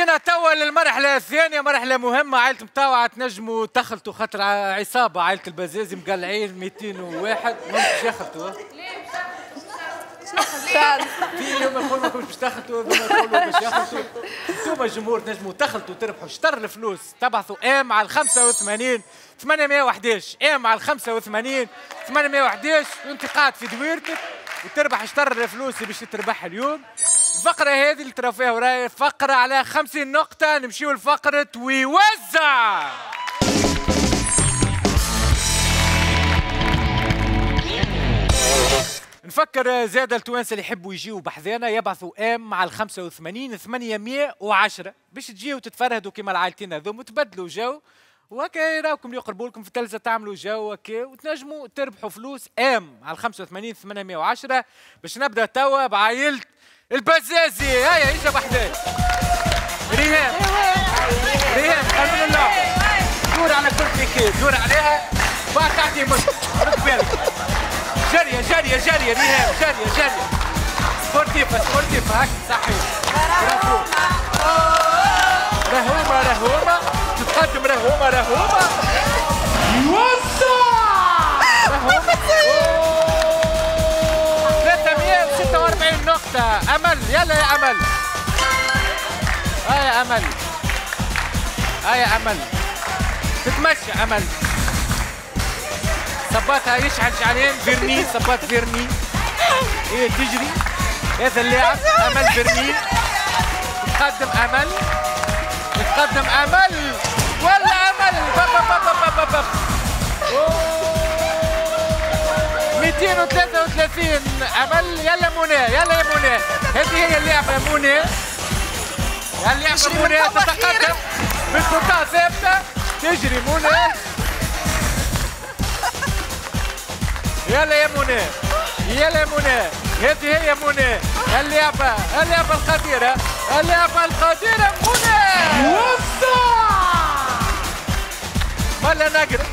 جينا توا للمرحلة الثانية، مرحلة مهمة. عائلة مطاوعة تنجموا تخلطوا خاطر عصابة عائلة البزازي مقلعين 201 مش يخلطوا. في يوم يقول لكم باش تخلطوا، ثم يقولوا باش يخلطوا. انتم الجمهور تنجموا تخلطوا تربحوا شطر الفلوس. تبعثوا ام على 85 811 ام على 85 811 وانت قاعد في دويرتك وتربح شطر الفلوس اللي باش تربحها اليوم. الفقرة هذه اللي ترى فيها وراي فقرة على 50 نقطة. نمشيو لفقرة ويوزع. نفكر زاد التوانسه اللي يحبوا يجيوا بحذانا يبعثوا ام على 85 810 باش تجيوا تتفرهدوا كيما العائلتين هذوم وتبدلوا جو وهكا يراوكم يقربوا لكم في التلفزه تعملوا جو هكا وتنجموا تربحوا فلوس ام على 85 810 باش نبدا توا بعائلة البزازي. هيا اجا بحذايا ريهام. ريهام قانون اللعبه دور على كل كيكي دور عليها بعد تعطي مش رد بالك. جارية جارية جارية ريهام جارية جارية سبورتيفة سبورتيفة هاك صحيح. برافو. رهومة رهومة تتقدم رهومة رهومة يوزع رهومة 346 نقطة. أمل يلا يا أمل. يا أمل يا أمل تتمشى أمل. صباتها يشعل شعلين فيرني صبات فيرني. هي تجري هذا اللاعب امل فيرني. تقدم امل تقدم امل ولا امل باب باب باب باب باب 233 امل. يلا منى يلا يا منى. هذه هي اللعبه منى. اللعبه منى تتقدم بخطى ثابته تجري منى. يلا يا منى يلا يا منى. هذه هي منى. اللعبة القديرة اللعبة القديرة منى. وزع ولا نقرا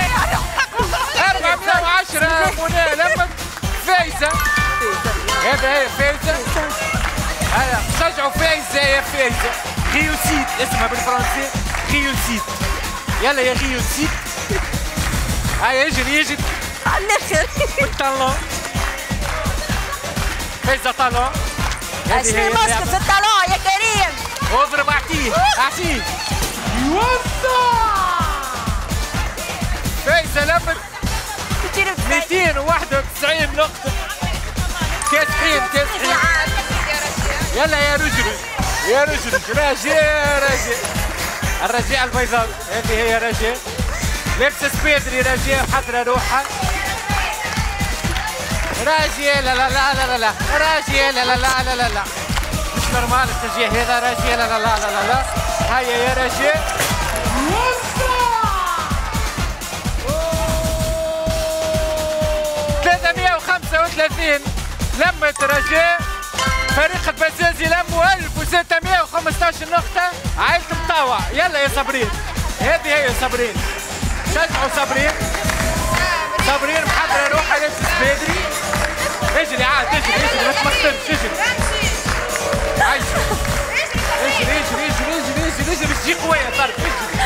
410 منى لما فايزة. هذا هي فايزة. هيا شجعوا فايزة يا فايزة. غيوسيت اسمها بالفرنسي غيوسيت. يلا يا غيوسيت. هيا يجري يجري على الاخر بالطالون. فايزة طالون. اشري ماسك في الطالون يا كريم. اضرب اعطيه اعطيه يوزع. فايزة لمت 291 نقطة. كاسحين كاسحين. يلا يا رجل يا رجل رجاء رجاء. الرجاء البيضاوي هذه هي رجاء لابسه سبيدري. رجاء حضره روحها. راجية لا لا لا لا لا راجية لا لا لا لا لا لا مش نورمال التشجيع هذا. راجية لا لا لا لا لا. هيا يا رجاء. 335 لمت رجاء. فريق البزازي لموا 1615 نقطة. عائلة مطاوع يلا يا صابرين. هذه هي صابرين. شجعوا صابرين. صابرين محضرة روحها لابسة سبيدري. اجري عاد اجري اجري ما تمخطرش اجري. اجري اجري اجري اجري اجري اجري اجري باش تجي قوية طارق اجري.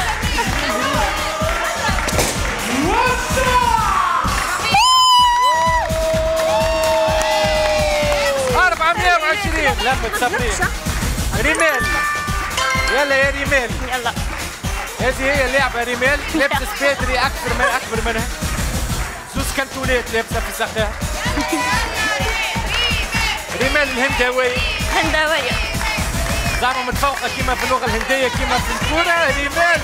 420 لمت صابرين. ريمال يلا يا ريمال. يلا هذه هي اللعبة. ريمال لابسة سبيدري أكبر منها. زوز كنتونات لابسة في ساقها. ريمال الهنداوية. هنداوية زعما متفوقة كيما في اللغة الهندية كيما في الكورة. ريمال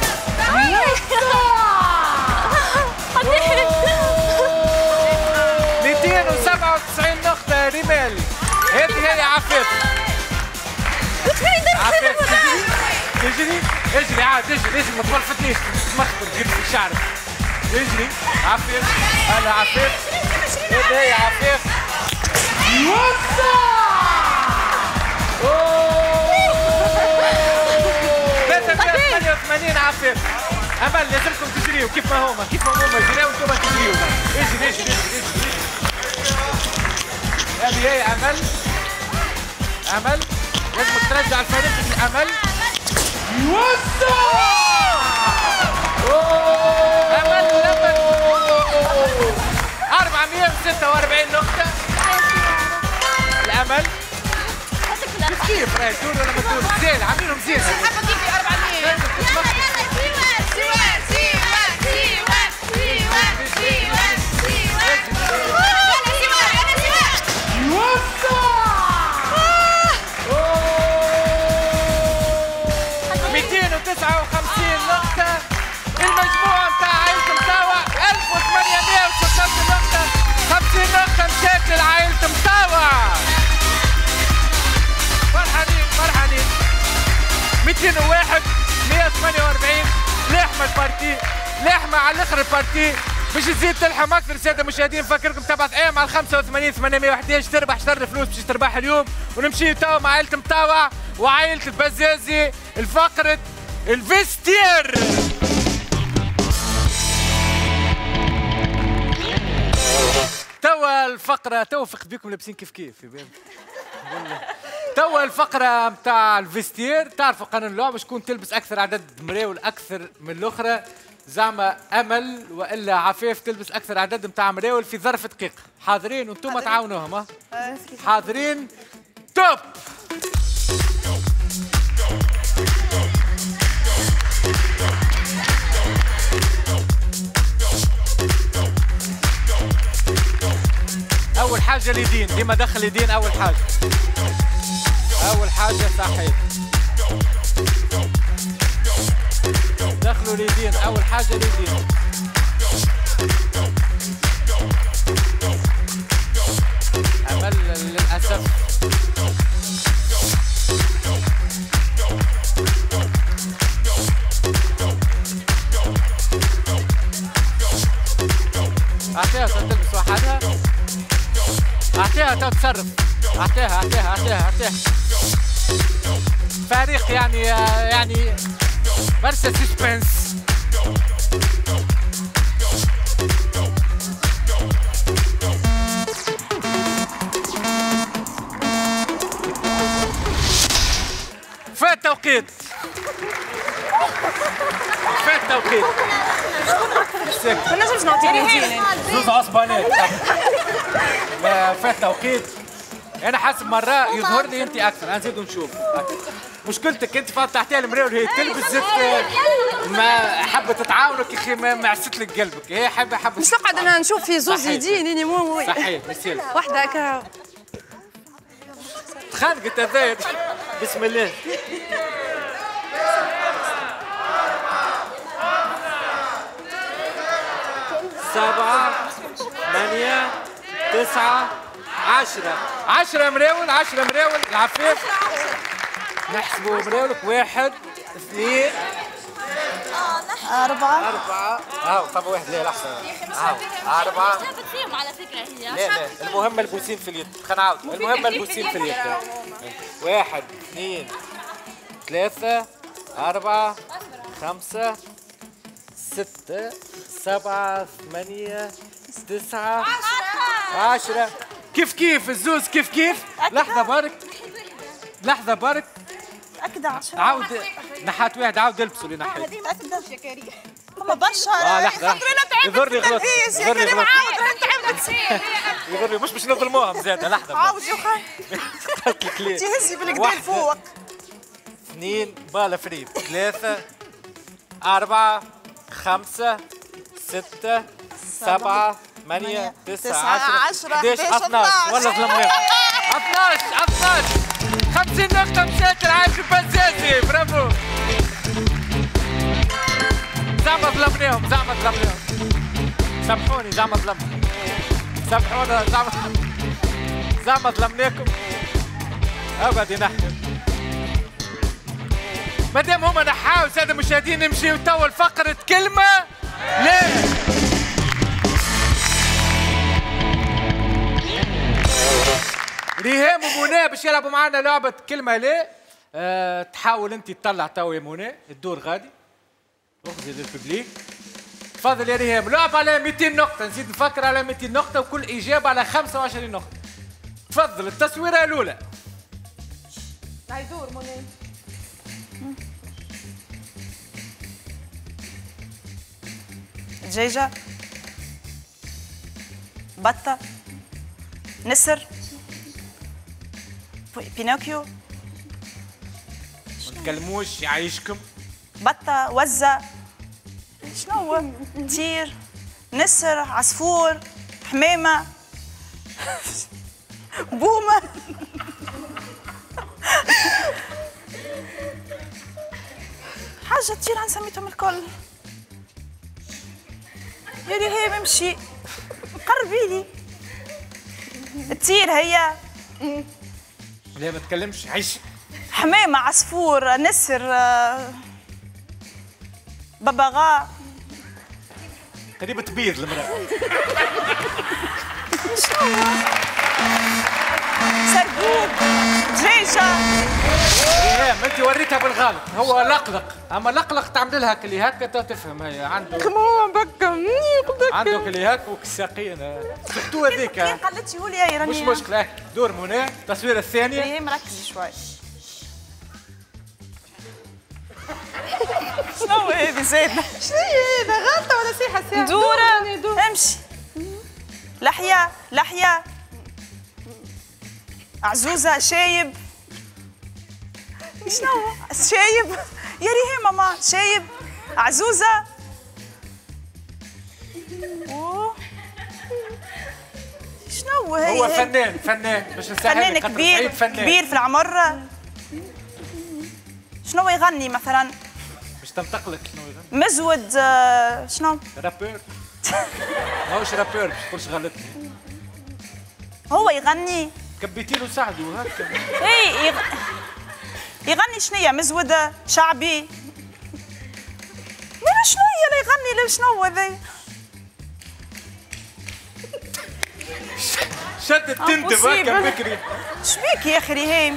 297 نقطة. ريمال هذه هي عفاف. عفاف تجري اجري عاد اجري اجري ما تولفتنيش تمخطر جيب في شعرك. اجري عفاف. هلا عفاف. هذه هي عفاف. يوزع 388 عفاف. امل لازمكم تجريوا كيف ما هما جريوا وانتم تجريوا. اجري اجري اجري. هذه هي امل. امل لازم ترجع الفريق. امل يوسع. أمل 446 نقطة. الأمل كيف راهي تدور ولا ما تدور؟ زين عاملينهم زين. حابة كيفي 400. المجموع نتاع عائلة مطاوع 1816 نقطة. 50 نقطة مشات لعائلة مطاوع. فرحانين فرحانين. 201 148. لحمة البارتي، لحمة على الاخر البارتي. باش تزيد تلحم اكثر الساده المشاهدين نفكركم تبعث ايام على 85 811 تربح شر الفلوس باش تربح اليوم. ونمشي توا مع عائلة مطاوع وعائلة البزازي الفقرة الفيستير. توا الفقرة توا فقت بيكم لابسين كيف كيف. توا الفقرة متاع الفيستير. تعرفوا قانون اللعبة، شكون تلبس أكثر عدد مراول أكثر من الأخرى. زعما أمل وإلا عفاف تلبس أكثر عدد متاع مراول في ظرف دقيقة. حاضرين وانتم تعاونوهم؟ حاضرين. توب. أول حاجة اليدين، ديما دخل اليدين أول حاجة. أول حاجة صحيح. دخلوا اليدين أول حاجة اليدين. أمل للأسف أعطيها تلبس وحدها. أعطيها تتصرف. أعطيها فريق يعني برشا سسبنس. فات توقيت. ما نجمش نعطيني زوز عصبانات. فات توقيت. انا حاسب مرة يظهر لي انت اكثر. انا نزيدو نشوف. مشكلتك انت فتحتيها المرايه وهي تلبس زفت. ما حابه تتعاونك يا اخي، ما عسيت لك قلبك. هي حابه مش نقعد انا نشوف في زوز يدين اني مو صحيح مثال واحدة هكا تخانقت هذايا. بسم الله. سبعة 8 9 10 مراول. 10 مراول العفاف. نحسبوا مراولك 1 2 4 طب واحد لا لحظة. 4 فيهم على فكرة هي. لا المهم البوسين في اليد. خلينا نعاود. المهم البوسين في اليد. 1 2 3 4 5 6 7 8 9 10. كيف الزوز كيف. لحظة برك. أكدع عاود نحات واحد عاود البسوا اللي نحات. يا كريم هما برشا. لحظة يضرني غلط. يضرني مش باش نظلموهم زادة. لحظة عاود يا خاي. قلت لك ليه. تهزي بالكدا فوق. 2 بالا فريد. 3 4 5 6 7 8 9 10 11 12 ولا ظلمناهم. 12 50 نقطة مشات لعائلة البزازي. برافو. زعما ظلمناهم. سامحوني زعما ظلمنا. سامحونا زعما ظلمناكم. اقعد ينحي. مادام هما نحاو سادة المشاهدين نمشيو توا لفقرة كلمة لا. ريهام ومنى باش يلعبوا معنا لعبة كلمة لا. تحاول انت تطلع توا يا منى. الدور غادي. اخذي للببليك. تفضل يا ريهام. لعب على 200 نقطة. نزيد نفكر على 200 نقطة وكل إجابة على 25 نقطة. تفضل التصويرة الأولى. هيدور منى. دجاجة، بطة، نسر، بينوكيو، ما تكلموش يعيشكم. بطة، وزة، شنو هو؟ طير، نسر، عصفور، حمامة، بومة. حاجة تطير عن سميتهم الكل. يا ريهام امشي قربي لي. تطير هي. لا ما تكلمش عيش. حمامة، عصفور، نسر، ببغاء. قريبة تبيض المرأة. سرقوق، دجاجة. ريهام انت وريتها بالغلط، هو لقلق، اما لقلق تعمل لها كلي هكا تفهم هي عنده. كمان بكا عنده كلي هكا وكساقين. سورتو هذيك. كي قلتي هولي يا راني. مش مشكلة، دور منى، التصويرة الثانية. ريهام ركزي شوي. شنو هذه زادة؟ شنو هي هذا غلطة ولا صيحة ساعة؟ دورة امشي. لحية، لحية، عزوزة، شايب. شنو؟ شايب يا ريهام ماما، شايب، عزوزة. أوه. شنو هي؟ هو فنان فنان باش نسهل فنان كبير كبير في العمر. شنو يغني مثلا؟ باش تنطق لك شنو يغني؟ مزود، شنو؟ رابور. ماهوش رابور باش تقولش غلطني. هو يغني. كبيتي له ساعدوا هكا. اي يغني شنيا؟ مزودة، شعبي. مالا شنو هي اللي يغني؟ شنو هذا؟ شدت تندب هكا بكري. شبيك يا اخي ريهام؟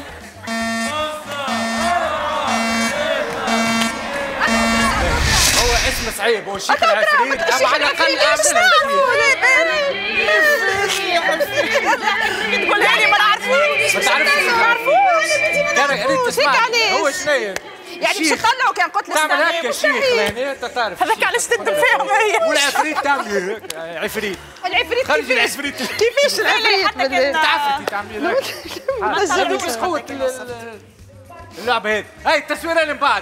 هو اسم صعيب، هو شيخ العفريت، اما على الاقل اعملها. تقول لي ما نعرفوش. ما تعرفوش. اريد تسمع هو شنو يعني باش نطلعوا كان قلت لك تعمل هكا شيخ لهنا انت تعرف. هذاك علاش تكذب فيهم هي. والعفريت تعمل هيك عفريت. العفريت خرجي العفريت. كيفاش العفريت بالله؟ تعفرتي تعملي هيك. بس قوة اللعبة هذه. هاي التصويرة اللي من بعد.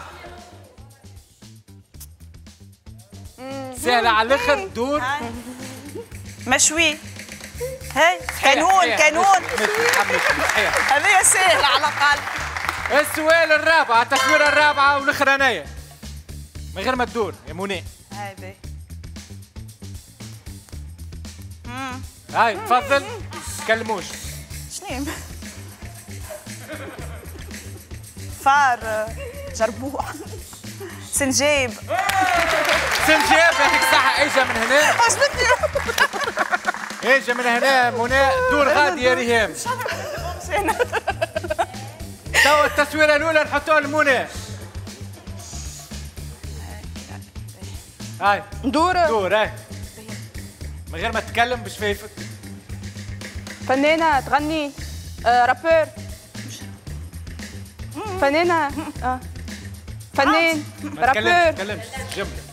سهلة على الاخر. دور مشوي. هاي كانون كانون. هذه سهلة على الأقل. السؤال الرابع، التصويرة الرابعة والأخرانية. من غير ما تدور يا منى. هذه. هاي تفضل تكلموش. شنو؟ فار، جربوع، سنجاب. سنجاب هذيك الساعة اجا من هنا. عجبتني. اجا من هنا منى. دور غادي يا ريهام. توا التصويرة الأولى نحطوها لمنى. هاي دور دور هاي. من غير ما تتكلم باش فايفك. فنانة تغني، رابور، فنانة، فنان، ما رابور. تتكلمش جملة.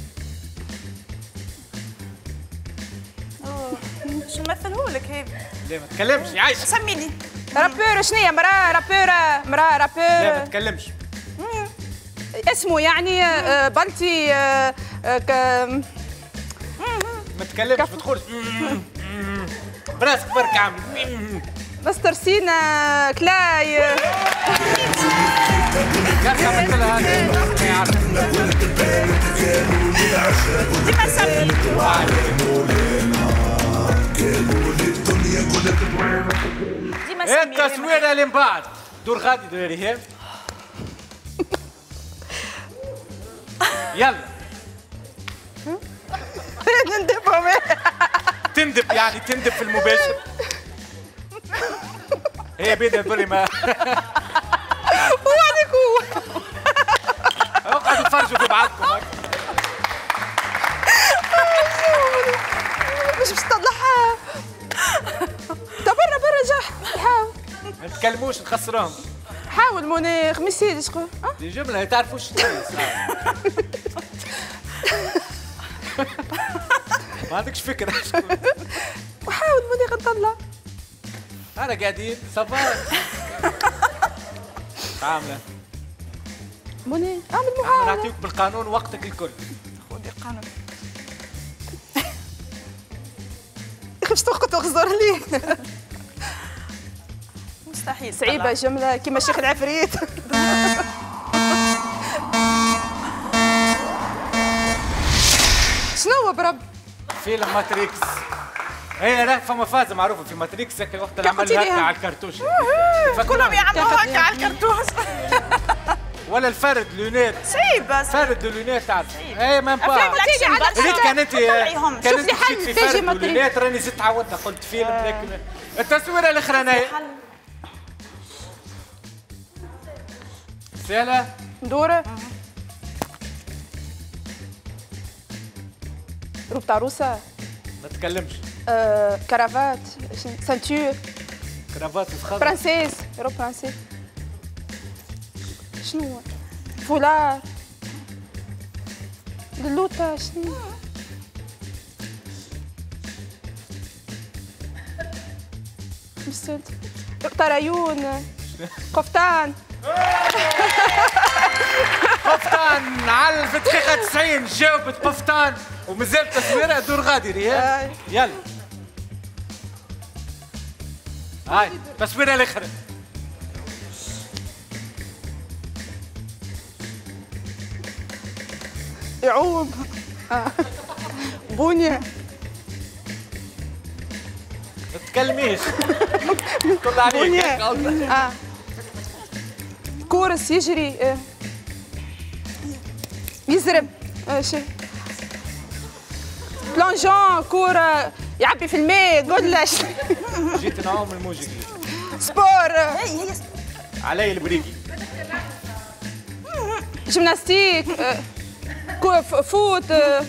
شو نمثلهولك هيك؟ لا ما تتكلمش يا عايشة. سميني. رابور شنو هي؟ مرأة رابورة، مرأة لا ما رابور. تتكلمش. اسمه يعني بلتي ما تتكلمش ما تدخلش. براسك برك عامل. مستر سينا كلاي. يرجع مثلها هذا. ما يعرف. ديما سمي. ديما سمي. التصويرة اللي من بعد. دور غادي دور ريهام. يلا. ندبهم. تندب يعني تندب في المباشر. هي بيدها بري ما. وعليك هو. اقعدوا تفرجوا في بعضكم. مش باش تطلعها. برا برا جح. حاول ما تكلموش نخسرهم. حاول موني خميسيدي شكون؟ دي جملة تعرفوش. ما عندكش فكره. وحاول ماني غنطلع. انا قاعدين صباح. عامله ماني اعمل انا محاولة. نعطيك بالقانون وقتك الكل. خذي قانون. باش تسقط وخزر لي. مستحيل صعيبة طلع. جملة كيما شيخ العفريت. شنو برب؟ فيلم ماتريكس. هي لا فما فازه معروفه في ماتريكس هكا وقت اللي عمل قلتي لي هكا ها. على الكرتوش. كلهم يعملوا هكا على الكرتون. ولا الفرد لونيت. صعيبة. فرد لونيت تعرف. اي مام با. أفلام الأكشن على برشا. ريت كان انت طلعيهم. كان شوف انت لي حل مشيت في تاجي فرد ماتريكس. ولونيت راني زدت عودتها قلت فيلم لكن التصويره الاخرانيه سهله. ندور. روب عروسة. ما تكلمش. كرافات. سانتور. كرافات فخذ. برانسيس. روب برانسيس. شنو؟ فولار. اللوطة شنو؟ نسيت. طريون. قفطان. قفطان على في دقيقه 90 جاوبت قفطان ومازال تصويره دور غادي ريال. يلا هاي تصويره الاخرى. يعوب. بونية. ما تتكلميش. كل عليك بونية. كورس يجري. يزرب. شي بلونجون كورة يعبي في الماء قدلش. جيت نعوم الموجي سبور. هي علي البريكي. جيمناستيك. فوت.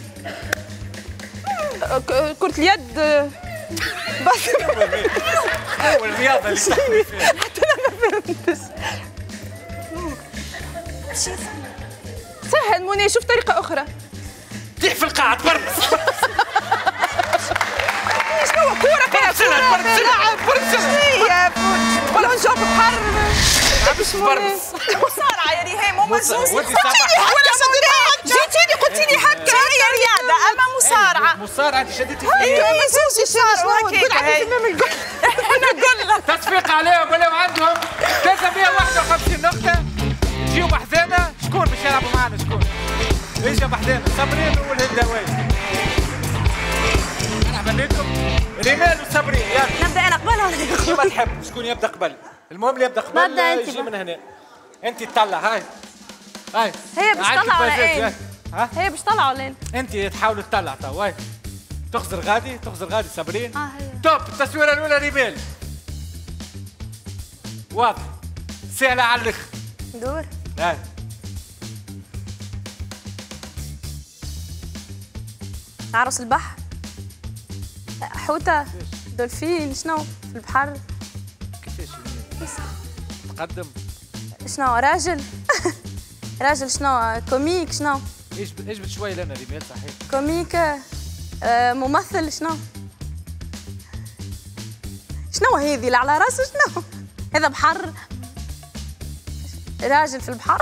كرة اليد. بس والرياضه اللي تحمي فيها. سهل منى شوف طريقة أخرى. تيح في القاعة تبرز. شنو كورة فيها كورة لعب هي بلونجون بحر. برز. مصارعة يا ريهام هما زوز. ودي سامح. جيتيني قلتي لي هكا هي رياضة أما مصارعة. مصارعة انت شديتي انتوا فيها. ما زوجي شنو تقول على امام الجول. أنا نقول لك. تصفيق عليهم ولاو عندهم 351 نقطة. جيو بحذانا شكون باش يلعبوا معنا شكون؟ اجا بحذانا صابرين والهداوية. مرحبا بكم ريمال وصابرين يلا. نبدأ أنا قبل ولا كيما تحب شكون يبدا قبل؟ المهم اللي يبدا قبل نبدأ أنت يجي بقى. من هنا. انت تطلع هاي. هاي هي باش عندك تطلع ولا بازات، إيه؟ ها؟ هي باش طلع ولا انت تحاول تطلع تو هاي. تخزر غادي صابرين. هي توب التصويره الاولى ريبال. واضح سهله على الاخر. دور. هاي عروس البحر، حوتة، دولفين، شنو في البحر؟ كيفاش تقدم شنو راجل؟ راجل شنو؟ كوميك شنو؟ اجبد شوي لنا ريمال صحيح. كوميك. ممثل شنو؟ شنو هذه اللي على راسه شنو؟ هذا بحر. راجل في البحر.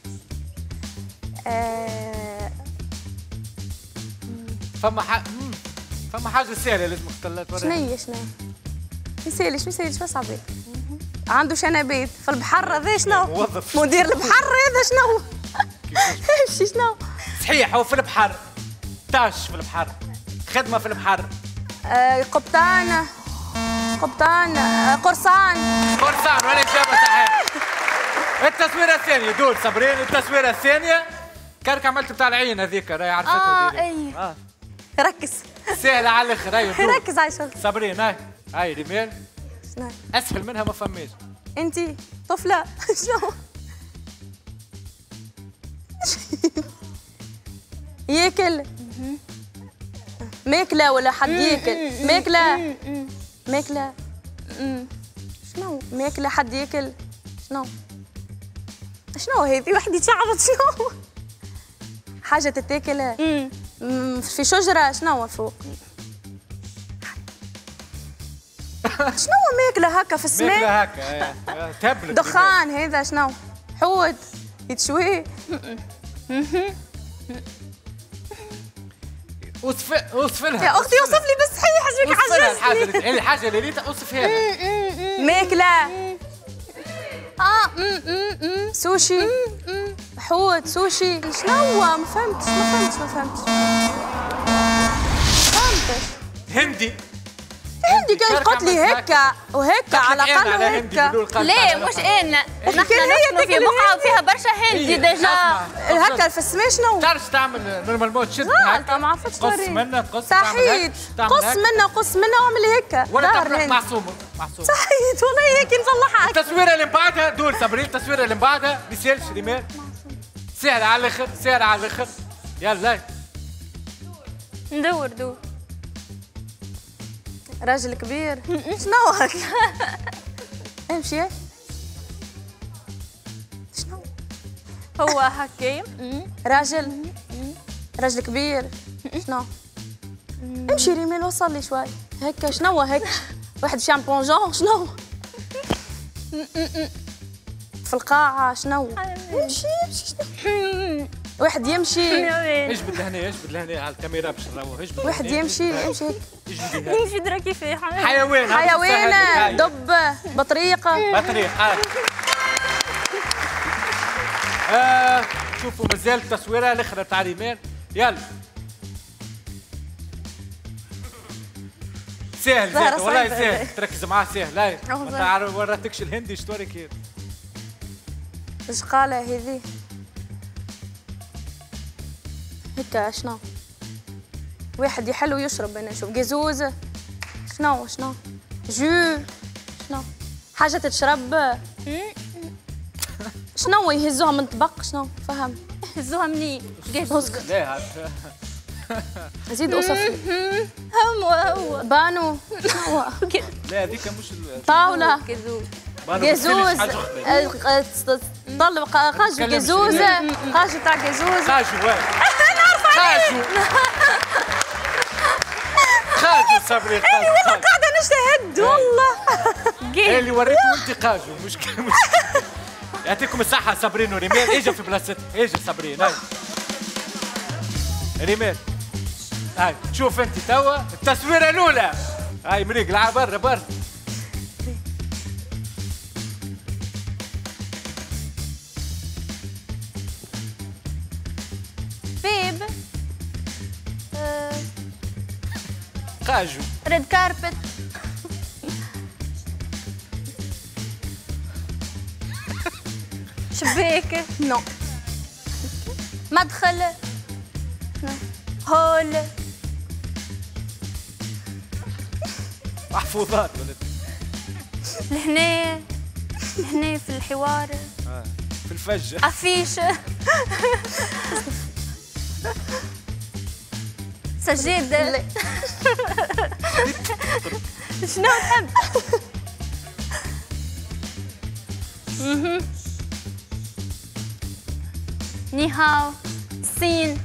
فما حاجه سهله لازمك تطلع. شنو هي شنو؟ يسالش ما صعب. عنده شنبات في البحر هذا شنو؟ موظف. مدير البحر هذا شنو؟ امشي شنو؟ صحيح هو في البحر. تاش في البحر. خدمه في البحر. قبطان قرصان. قرصان ولا اجابه صحيحه. التصويره الثانيه دول صابرين التصويره الثانيه. كانك عملت بتاع العين هذيك راهي عرفتها. اي ركز سهله على الاخر. هاي دول. ركز على شغل. صابرين هاي ريمال. شنو؟ اسهل منها ما فماش. انت طفله شنو؟ ياكل ماكله ولا حد ياكل ماكله شنو ماكله حد ياكل شنو هذه وحده شعبت شنو حاجه تتاكل في شجرة شنو فوق؟ شنو ماكلة هكا في السماء؟ ماكلة هكا تبلك دخان هذا شنو؟ حوت يتشوي. اوصف لها يا اختي اوصف لي بالصحيح حسبك عجزتني. الحاجة اللي ريتها اوصفها لها. ماكلة. سوشي. حوت سوشي شنو؟ ما فهمتش. هندي كان قلت لي هكا وهكا على الاقل هكا. لا مش انا، نحن نسكنوا في بقعه فيها برشا هندي ديجا. هكا في السماء شنو؟ تعرف تعمل نورمالمون تشد لا ما عرفتش قص منها قص صحيت. قص منها واعمل هكا. ولا تعمل معصومه صحيت والله هيك نصلحها. التصويره اللي بعدها دور صابرين، التصويره اللي بعدها بيسالش ريمال. سهل على الاخر يلا ندور راجل كبير. شنو هكا؟ امشي. شنو هو هكا؟ راجل كبير. شنو؟ امشي ريمال وصل لي شوي هكا. شنو هيك؟ واحد شامبونجون شنو؟ في القاعة شنو؟ امشي شنو؟ واحد يمشي. اجبد لهنا على الكاميرا باش نروح. واحد يمشي هيك. يمشي درا كيفاه حيوان دب بطريقة. شوفوا مازال التصويره الاخرى تاع ريمان. يلا سهل والله سهل. تركز معاه سهل. لا ما تعرف وراتكش الهندي شتوري كيف. ايش قالة هذي؟ هكا شنو؟ واحد يحل ويشرب. انا نشوف قزوز. شنو جو شنو؟ حاجة تتشرب. شنو يهزوها من طبق؟ شنو فهم؟ يهزوها منين؟ اسكت. لا زيد اوصف. هو بانو. شنو؟ لا هذيك مش طاولة. قزوز. طلب قاجو قزوز. قاجو تاع قزوز. قاجو صبري. والله قاعدة نجتهد والله. اللي وريته انت قاجو مش يعطيكم الصحة صابرين وريمال. اجا في بلاصتها. اجا صابرين. هاي ريمال هاي شوف انت توا التصويرة الأولى. هاي مريق لعب برا بيب. قاجو. ريد كاربت. شباك. نو. مدخل. هول. محفوظات لهنا في الحوار. في الفجة. أفيش. سجادة. شنو تحب؟ نيهاو. الصين.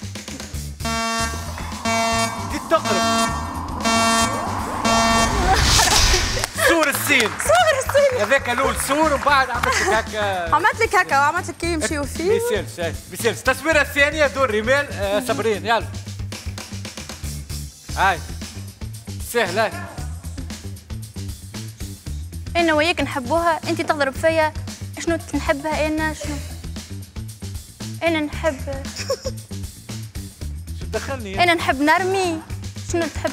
دي تقرب. سور الصين. هذاك الاول سور ومن بعد عملت لك هكا. عملت لك هكا وعملت لك كي يمشيو فيه. بيسالش. التصويره الثانيه دور ريمال. صابرين يلا. هاي سهله. انا وياك نحبوها. انت تضرب فيا. شنو نحبها انا؟ شنو انا نحب؟ شو دخلني؟ انا نحب نرمي. شنو تحب؟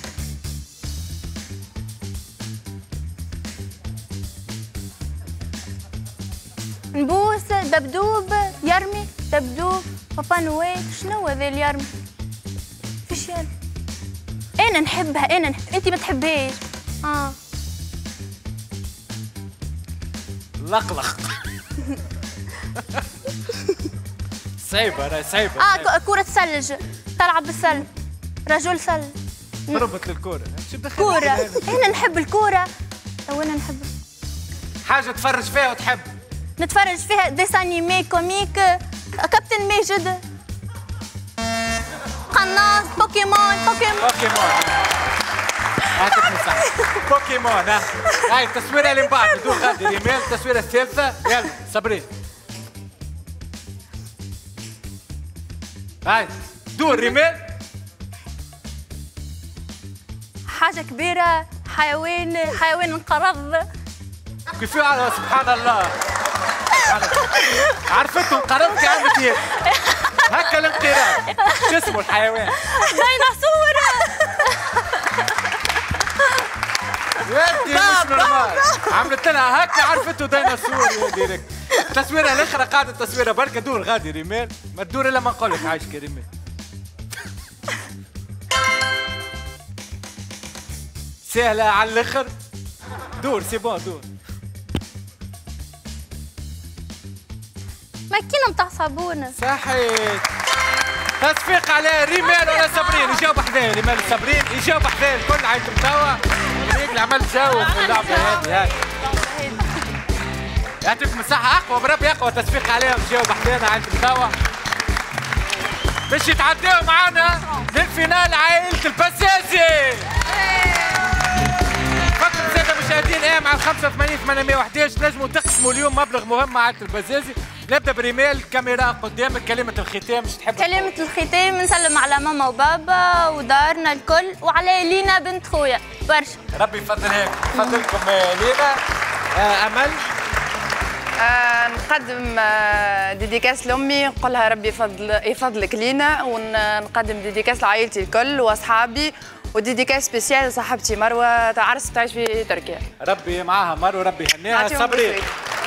نبوس. دبدوب. يرمي. دبدوب. بابا نويل. شنو هذا اللي يرمي؟ فيش يرمي. انا نحبها. انت ما تحبهاش. لقلق. صعيبة. كرة ثلج. تلعب بالثلج. رجل ثلج. ضربت للكورة. شو دخلني؟ كورة. انا نحب الكورة. وانا نحب حاجة تفرج فيها وتحب. نتفرج فيها ديس انيمي كوميك. كابتن ماجد. قناص بوكيمون بوكيمون. يعطيك الصحة. بوكيمون. هاي التصويرة اللي من بعد بدون غادي ريميل. التصويرة الثالثة. يلا صبري. هاي دور ريميل. حاجة كبيرة، حيوان انقرض. كيف على سبحان الله. عرفته انقرض كعملت هيك. هكا الانقراض. شو اسمه الحيوان؟ ديناصور. يدي مش نورمال. عملت لها هكا عرفته ديناصور يا ديريكت. التصويرة الأخرى قاعدة التصويرة بركة دور غادي ريميل. ما تدور إلا ما نقول لك عايش كريميل. سهلة على الآخر. دور سي بون دور. ماكينة متاع صابون. صحيت. تصفيق على ريميل ولا صابرين؟ يجاوب حذايا ريميل صابرين يجاوب حذايا الكل عايشهم توا. اللي عملت جو في اللعبة هذه. يعطيكم الصحة. أقوى بربي أقوى تصفيق عليهم جاوب حذايا عايشهم توا. باش يتعداو معانا للفينال عائلة البزازي. فكرة زادة مشاهدين مع 85 811 نجموا تقسموا اليوم مبلغ مهم مع عائلة البزازي. نبدا بريميل. كاميرا قدامك. كلمة الختام مش تحب؟ كلمة الختام نسلم على ماما وبابا ودارنا الكل وعلى لينا بنت خويا برشا. ربي يفضلها يفضلكم لينا. أمل. نقدم ديديكاس لأمي نقولها ربي يفضلك لينا، ونقدم ديديكاس لعائلتي الكل وأصحابي، وديديكاس سبيسيال لصاحبتي مروة عرس تعيش في تركيا. ربي معاها مروة ربي يهنيها. صبري.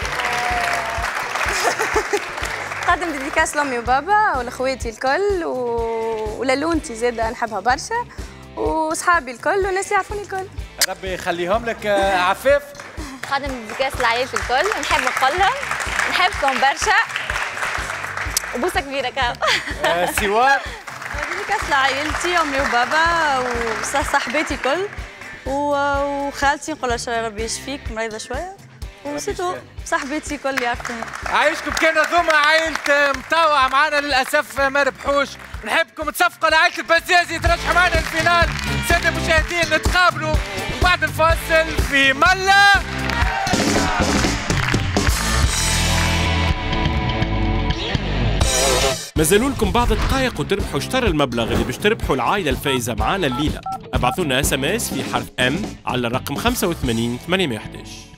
نقدم ديديكاس لأمي وبابا ولأخواتي الكل ولالونتي زادة نحبها برشا وصحابي الكل والناس اللي يعرفوني الكل. ربي يخليهم لك. عفاف. نقدم ديديكاس لعائلتي الكل ونحب نقول لهم نحبكم برشا وبوسة كبيرة كاو. سوار. ديديكاس لعائلتي أمي وبابا وصاحباتي الكل وخالتي نقول لها ربي يشفيك مريضة شوية وسيتو صاحبتي كل يعرفوني. عايشكم كان ذوما عائلة مطاوعة معانا للأسف ما ربحوش. نحبكم تصفقوا لعائلة البزازي ترشحوا معانا الفينال. سادة المشاهدين نتقابلوا بعد الفاصل في ملا. مازالوا لكم بعض الدقائق وتربحوا شطر المبلغ اللي باش تربحوا العائلة الفائزة معانا الليلة. ابعثوا لنا SMS في حرف M على الرقم 85 811.